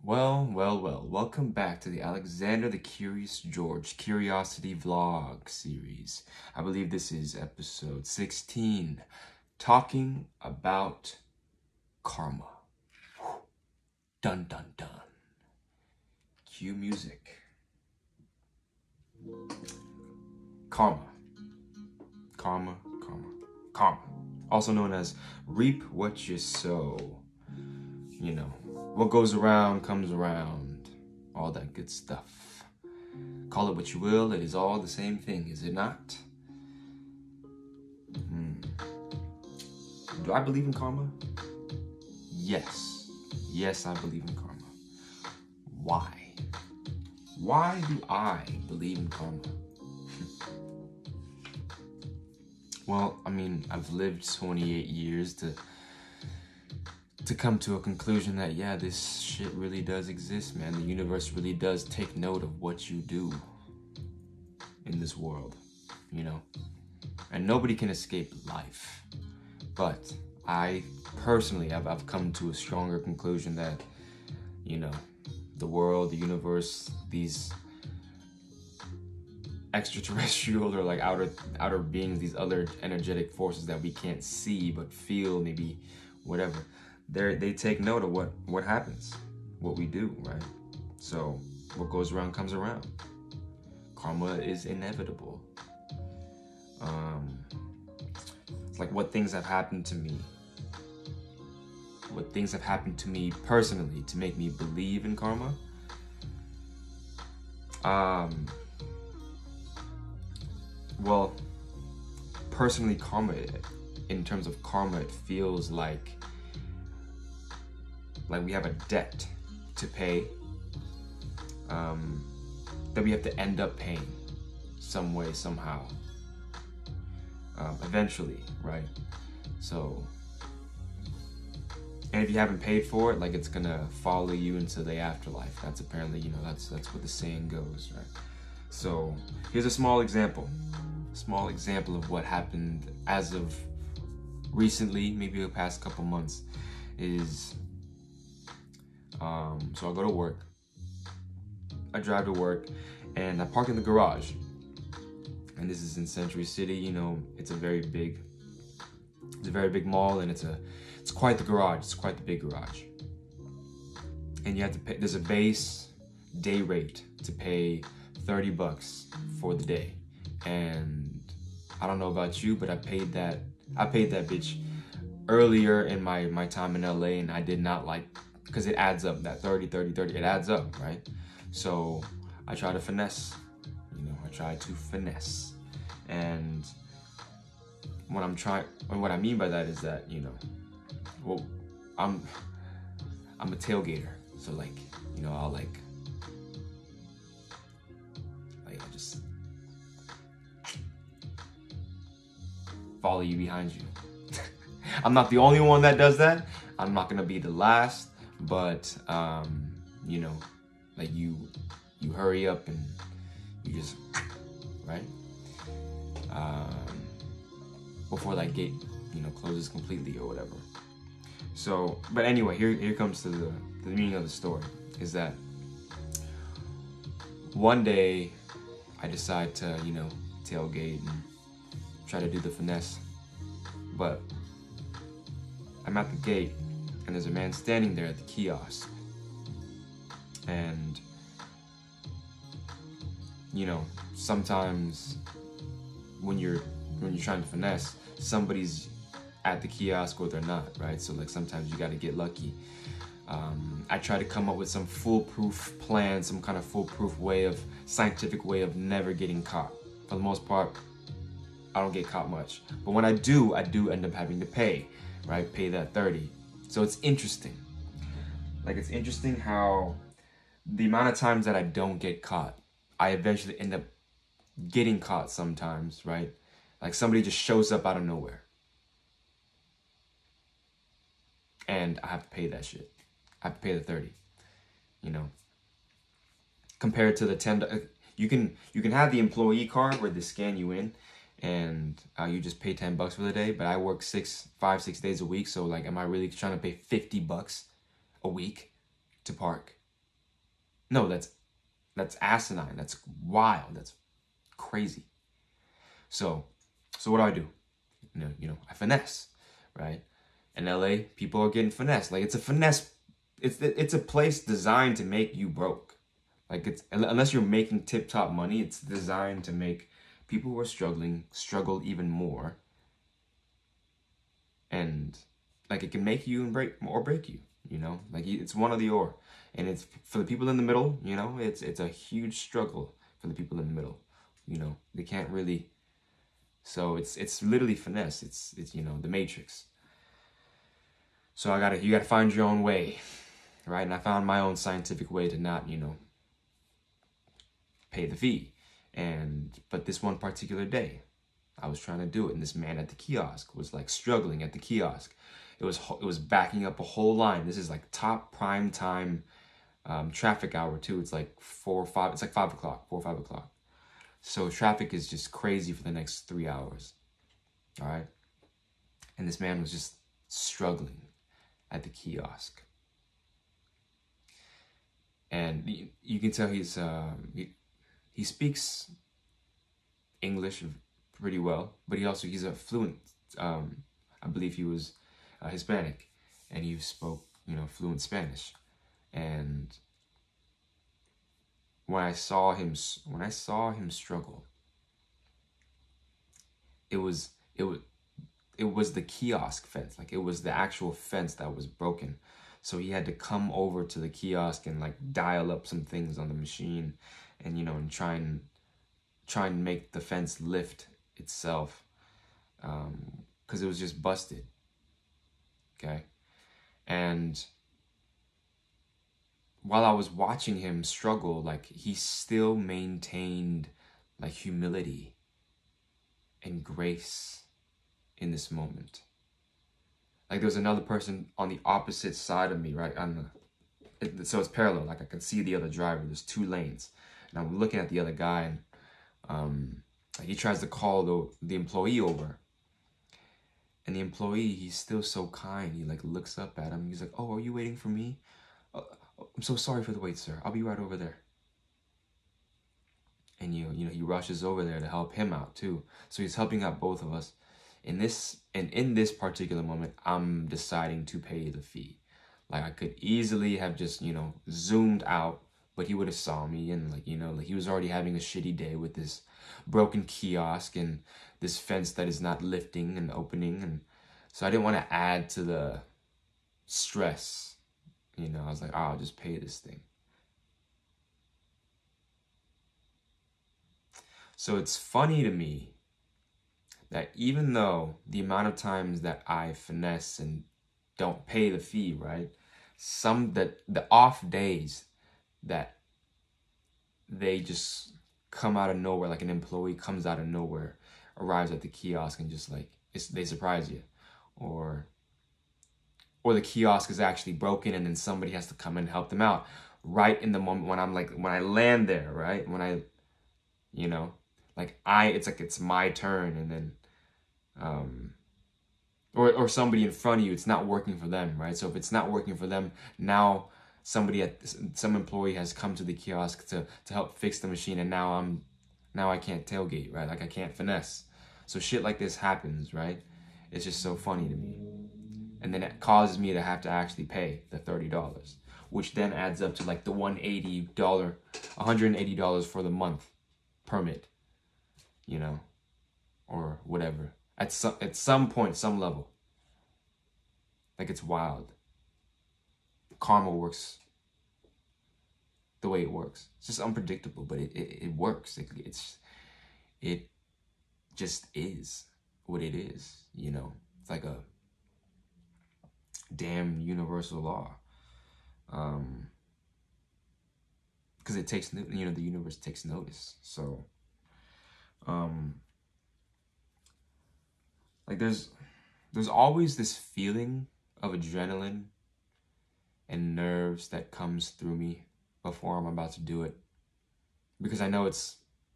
Well, welcome back to the Alexander the Curious George Curiosity Vlog series. I believe this is episode 16, talking about karma. Dun dun dun. Cue music. Karma. Also known as reap what you sow. You know, what goes around comes around. All that good stuff. Call it what you will, it is all the same thing, is it not? Do I believe in karma? Yes. Yes, I believe in karma. Why? Why do I believe in karma? Well, I mean, I've lived 28 years to come to a conclusion that, yeah, this shit really does exist, man. The universe really does take note of what you do in this world, you know? And nobody can escape life. But I personally, I've come to a stronger conclusion that, you know, the world, the universe, these extraterrestrial or like outer beings, these other energetic forces that we can't see but feel, maybe whatever, they take note of what happens, what we do, right? So what goes around comes around. Karma is inevitable. It's like what things have happened to me. What things have happened to me personally to make me believe in karma. Well, personally, karma, in terms of karma, it feels like we have a debt to pay, that we have to end up paying some way, somehow, eventually, right? So, and if you haven't paid for it, like, it's gonna follow you into the afterlife. That's apparently, you know, that's what the saying goes, right? So here's a small example of what happened as of recently, maybe the past couple months, is, so I go to work, I drive to work, and I park in the garage. And this is in Century City, you know, it's a very big mall, and it's quite the garage, it's quite the big garage. And you have to pay, there's a base day rate to pay $30 for the day. And I don't know about you, but I paid that bitch earlier in my time in LA, and I did not like, because it adds up, that 30, it adds up, right? So I try to finesse, and what I mean by that is that, you know, well, I'm a tailgater, so like, you know, I'll just follow you behind you. I'm not the only one that does that. I'm not gonna be the last, but you know, like you hurry up and you just, right? Before that gate, you know, closes completely or whatever. So, but anyway, here comes to the meaning of the story, is that one day I decide to, you know, tailgate and try to do the finesse, but I'm at the gate and there's a man standing there at the kiosk, and you know, sometimes when you're trying to finesse, somebody's at the kiosk or they're not, right? So like sometimes you got to get lucky. I try to come up with some foolproof plan, some kind of foolproof scientific way of never getting caught. For the most part, I don't get caught much. But when I do end up having to pay, right? Pay that 30. So it's interesting. Like, it's interesting how the amount of times that I don't get caught, I eventually end up getting caught sometimes, right? Like somebody just shows up out of nowhere. And I have to pay that shit. I have to pay the 30, you know? Compared to the $10, you can have the employee card where they scan you in, and you just pay $10 for the day. But I work 5, 6 days a week, so like, am I really trying to pay $50 a week to park? No, that's asinine. That's wild. That's crazy. So what do? I finesse, right? In LA, people are getting finessed. Like, it's a finesse. It's a place designed to make you broke. Like, it's, unless you're making tip-top money, it's designed to make people who are struggling struggle even more. And like, it can make you and break you, like, it's one or the or. And it's for the people in the middle, it's a huge struggle for the people in the middle. They can't really. So it's literally finesse. It's the matrix. So you gotta find your own way, right? And I found my own scientific way to not, pay the fee. But this one particular day, I was trying to do it, and this man at the kiosk was like struggling at the kiosk. It was backing up a whole line. This is like top prime time traffic hour too. It's like 4 or 5. It's like 5 o'clock, 4 or 5 o'clock. So traffic is just crazy for the next 3 hours. All right, and this man was just struggling at the kiosk, and you can tell he speaks English pretty well, but he's a fluent. I believe he was Hispanic, and he spoke fluent Spanish. And when I saw him struggle, it was the kiosk fence. Like, it was the actual fence that was broken. So he had to come over to the kiosk and like dial up some things on the machine, and and try and make the fence lift itself, because it was just busted. Okay. And while I was watching him struggle, like, he still maintained like humility and grace in this moment. Like, there was another person on the opposite side of me, right? So it's parallel. Like, I can see the other driver. There's 2 lanes, and I'm looking at the other guy, and he tries to call the employee over, and the employee, he's still so kind. He like looks up at him. He's like, "Oh, are you waiting for me? I'm so sorry for the wait, sir. I'll be right over there." And he rushes over there to help him out too. So he's helping out both of us. In this particular moment, I'm deciding to pay the fee. Like, I could easily have just zoomed out, but he would have saw me, and like he was already having a shitty day with this broken kiosk and this fence that is not lifting and opening, and so I didn't want to add to the stress. I was like, oh, I'll just pay this thing. So it's funny to me that even though the amount of times that I finesse and don't pay the fee, right? The off days that they just come out of nowhere, like an employee comes out of nowhere, arrives at the kiosk, and just like they surprise you, or the kiosk is actually broken, and then somebody has to come and help them out right in the moment when I land there, right? When I, it's my turn, and then, or somebody in front of you, it's not working for them, right? So if it's not working for them, now some employee has come to the kiosk to help fix the machine, and now I can't tailgate, right? Like, I can't finesse. So shit like this happens, right? It's just so funny to me. And then it causes me to have to actually pay the $30, which then adds up to like the $180 for the month permit, or whatever. At some point, some level. Like, it's wild. Karma works the way it works. It's just unpredictable, but it works. It just is what it is, It's like a damn universal law. Because it takes, the universe takes notice. So, like, there's always this feeling of adrenaline and nerves that comes through me before I'm about to do it, because I know it's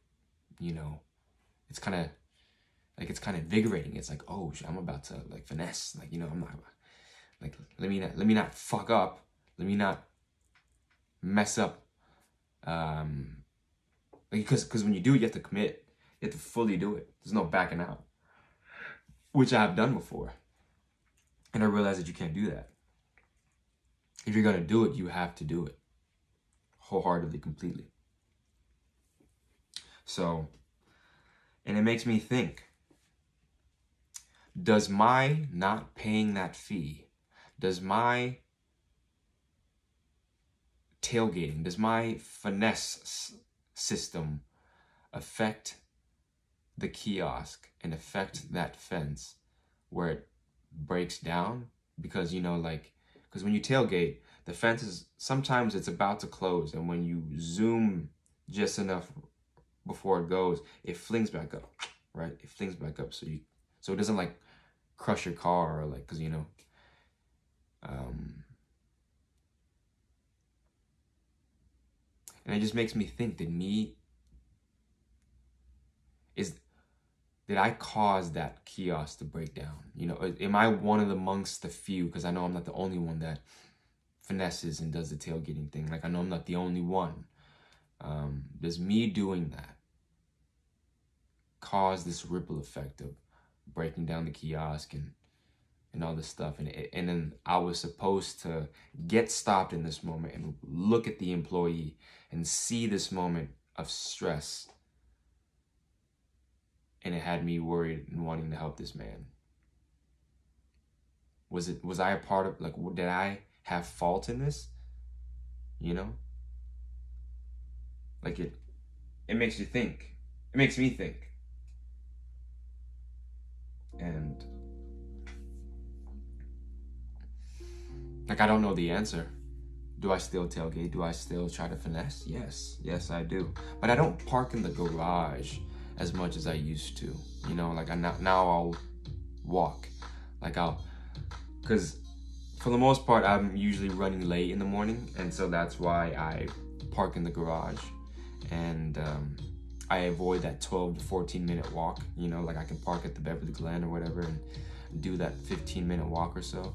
kind of invigorating. It's like, oh, I'm about to like finesse. Like, I'm not like, let me not fuck up. Let me not mess up Because when you do it, you have to commit. You have to fully do it. There's no backing out, which I have done before. And I realized that you can't do that. If you're going to do it, you have to do it wholeheartedly, completely. So, and it makes me think, does my not paying that fee, does my tailgating, does my finesse system affect the kiosk and affect that fence where it breaks down? Because, you know, like, because when you tailgate, the fence is, sometimes it's about to close, and when you zoom just enough before it goes, it flings back up, right? It flings back up, so it doesn't like crush your car, or like, because, you know, and it just makes me think, did I cause that kiosk to break down? You know, am I one of amongst the few? Because I know I'm not the only one that finesses and does the tailgating thing. Like, I know I'm not the only one. Does me doing that cause this ripple effect of breaking down the kiosk and all this stuff? And then I was supposed to get stopped in this moment and look at the employee and see this moment of stress. And it had me worried and wanting to help this man. Was I a part of, like, did I have fault in this? You know? Like, it makes you think. It makes me think. And, like, I don't know the answer. Do I still tailgate? Do I still try to finesse? Yes, I do. But I don't park in the garage as much as I used to. You know, like, now I'll walk. Like, because for the most part, I'm usually running late in the morning, and so that's why I park in the garage. And I avoid that 12 to 14 minute walk. You know, like, I can park at the Beverly Glen or whatever and do that 15-minute walk or so.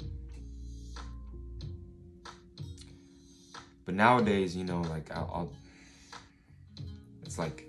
But nowadays, you know, like, it's like,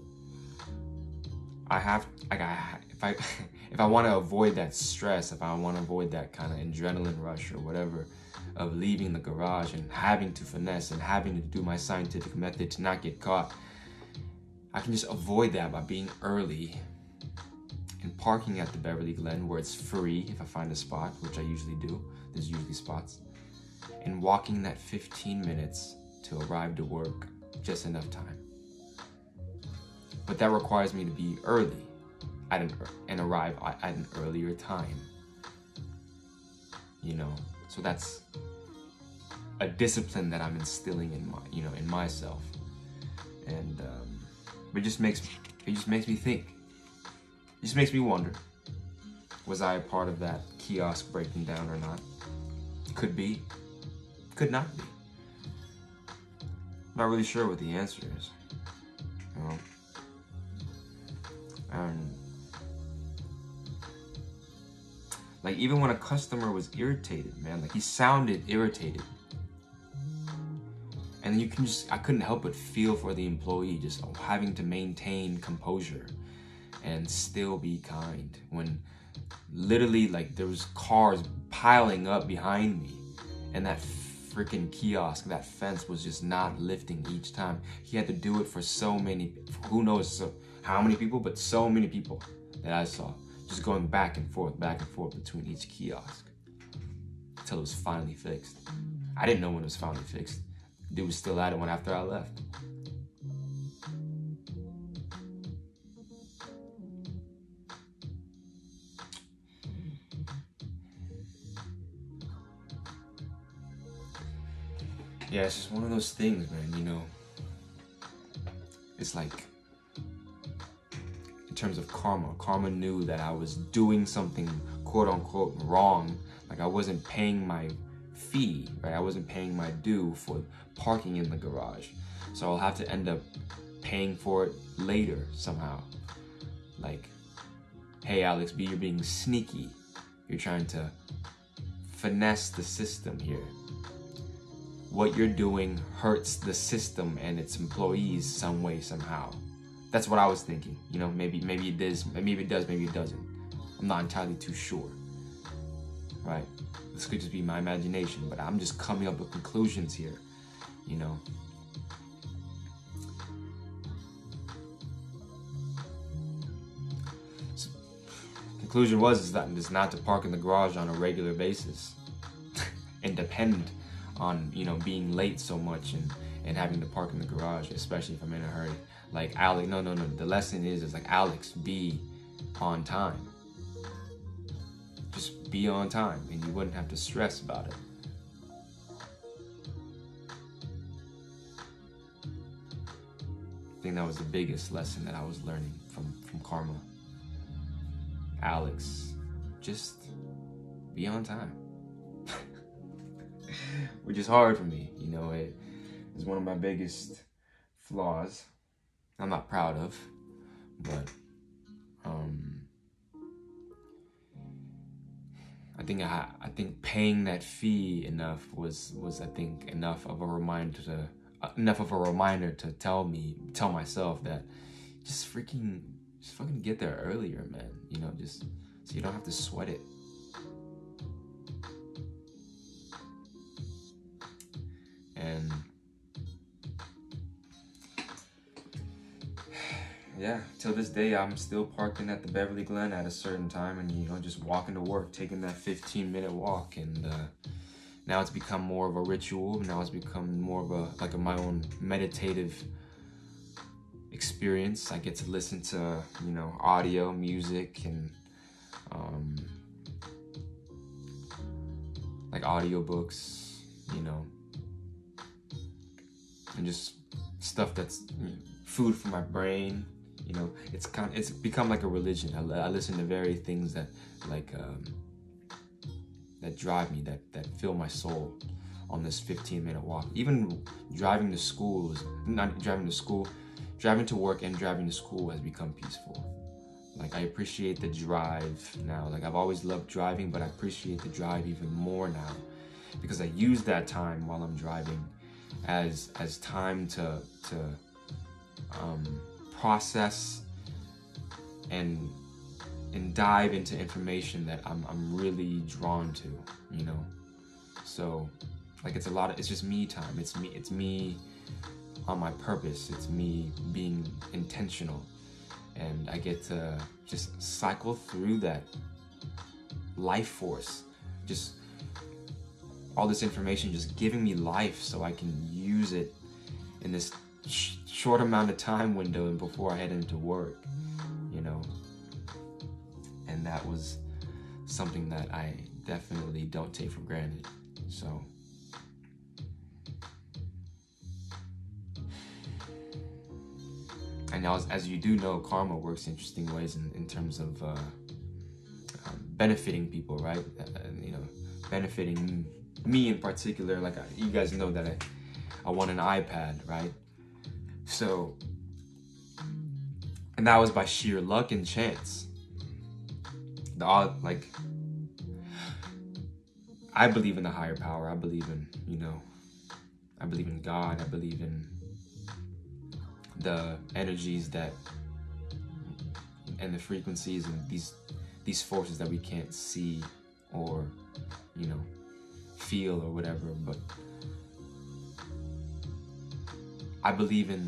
if I want to avoid that stress, if I want to avoid that kind of adrenaline rush or whatever of leaving the garage and having to finesse and having to do my scientific method to not get caught, I can just avoid that by being early and parking at the Beverly Glen where it's free if I find a spot, which I usually do. There's usually spots. And walking that 15 minutes to arrive to work, just enough time. But that requires me to be early and arrive at an earlier time. You know, so that's a discipline that I'm instilling in myself. And but it just makes me think. It just makes me wonder, was I a part of that kiosk breaking down or not? Could be. Could not be. Not really sure what the answer is. You know? And like, even when a customer was irritated, man, like, he sounded irritated. And you can I couldn't help but feel for the employee, just having to maintain composure and still be kind when literally, like, there was cars piling up behind me, and that freaking kiosk, that fence was just not lifting each time. He had to do it for so many, who knows how many people, but so many people that I saw just going back and forth between each kiosk until it was finally fixed. I didn't know when it was finally fixed. Dude was still at it after I left. Yeah, it's just one of those things, man, you know. It's like, in terms of karma knew that I was doing something quote unquote wrong. Like, I wasn't paying my fee, right? I wasn't paying my due for parking in the garage. So I'll have to end up paying for it later somehow. Like, hey, Alex B, you're being sneaky. You're trying to finesse the system here. what you're doing hurts the system and its employees some way, somehow. That's what I was thinking. You know, maybe it does, maybe it doesn't. I'm not entirely too sure, right? This could just be my imagination, but I'm just coming up with conclusions here, you know. So, conclusion was that is not to park in the garage on a regular basis and depend on, you know, being late so much and having to park in the garage, especially if I'm in a hurry. Like Alex, no. The lesson is like, Alex, be on time. Just be on time, and you wouldn't have to stress about it. I think that was the biggest lesson that I was learning from karma. Alex, just be on time. Which is hard for me, you know. It is one of my biggest flaws. I'm not proud of, but I think paying that fee enough was I think enough of a reminder to tell myself that just fucking get there earlier, man. You know, just so you don't have to sweat it. And yeah, till this day, I'm still parking at the Beverly Glen at a certain time, and you know, just walking to work, taking that 15-minute walk, and now it's become more of a ritual. Now it's become more of my own meditative experience. I get to listen to, you know, audio, music, and like audiobooks, you know, and just stuff that's food for my brain. You know, it's become like a religion. I listen to very things that that drive me, that fill my soul on this 15-minute walk. Even driving to work and driving to school has become peaceful. Like, I appreciate the drive now. Like, I've always loved driving, but I appreciate the drive even more now, because I use that time while I'm driving as time to process and dive into information that I'm really drawn to, you know. So like, it's just me time. It's me on my purpose. It's me being intentional, and I get to just cycle through that life force, just all this information just giving me life so I can use it in this short amount of time window and before I head into work, you know. And that was something that I definitely don't take for granted. So and now, as you do know, karma works interesting ways in terms of benefiting people, right? You know, benefiting me in particular. Like, you guys know that I won an iPad, right? So, and that was by sheer luck and chance. I believe in the higher power. I believe in, you know, I believe in God. I believe in the energies and the frequencies and these forces that we can't see or, you know, feel or whatever. But I believe in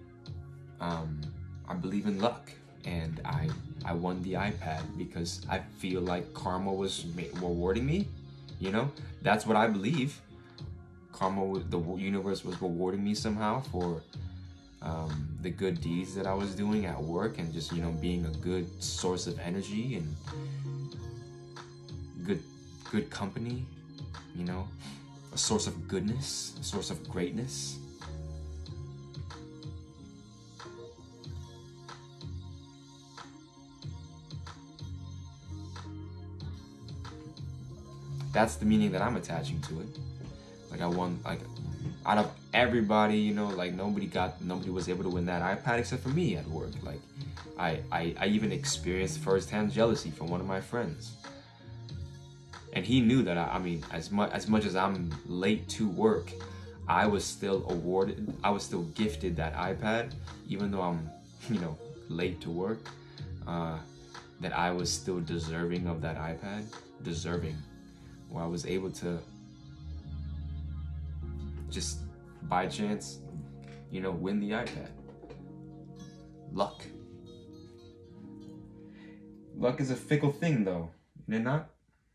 luck, and I won the iPad because I feel like karma was rewarding me. You know, that's what I believe. Karma, the universe was rewarding me somehow for the good deeds that I was doing at work, and just, you know, being a good source of energy and good company, you know, a source of goodness, a source of greatness. That's the meaning that I'm attaching to it. Like, I won, like, out of everybody, you know, like, nobody was able to win that iPad except for me at work. Like, I even experienced firsthand jealousy from one of my friends. And he knew that, I mean, as much as I'm late to work, I was still gifted that iPad, even though I'm, late to work, that I was still deserving of that iPad, where I was able to just by chance, win the iPad. Luck. Luck is a fickle thing, though, isn't it not?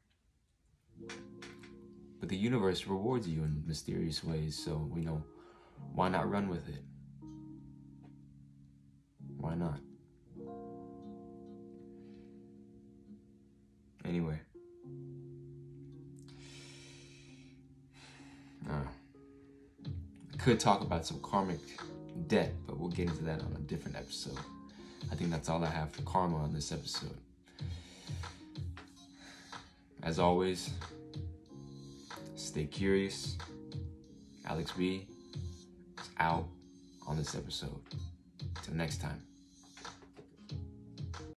But the universe rewards you in mysterious ways, so, why not run with it? Why not? Anyway. I could talk about some karmic debt, but we'll get into that on a different episode. I think that's all I have for karma on this episode. As always, stay curious. Alex B is out on this episode. Till next time.